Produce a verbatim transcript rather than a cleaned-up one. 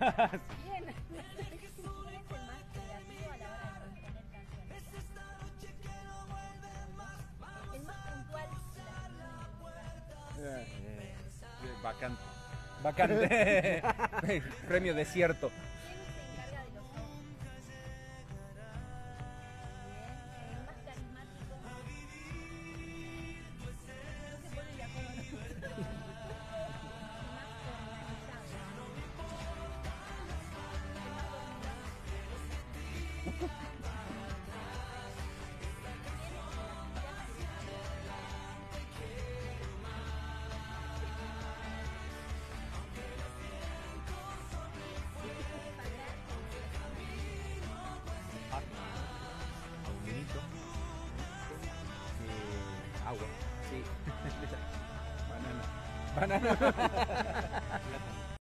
Bien. ¿Quién es el más creativo a la hora de componer canciones? El más puntual de la Eh, vacante. Vacante. Premio desierto. ¿Quién se encarga de los ojos? Bien. El más carismático. No se pone la coma. El más organizado. Un minuto. Eh, agua. Sí. Banana. Banana.